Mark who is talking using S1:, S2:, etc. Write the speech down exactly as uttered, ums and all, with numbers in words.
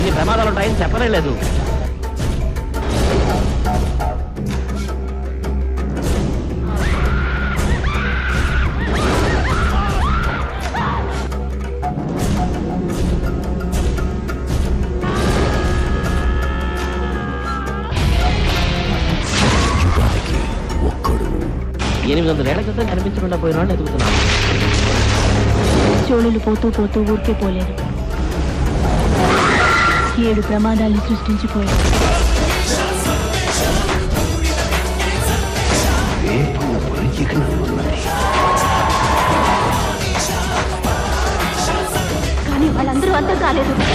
S1: ఇన్ని ప్రమాదాలు ఉంటాయని చెప్పలేదు. ఎనిమిది వందల ఏళ్ల క్రితం కనిపించకుండా పోయిన వాళ్ళు ఎదుగుతున్నాను.
S2: చోళులు పోతూ పోతూ ఊరికే పోలేదు. ఏడు ప్రమాదాల్ని సృష్టించిపోయారు. కానీ వాళ్ళందరూ అంతా కాలేదు.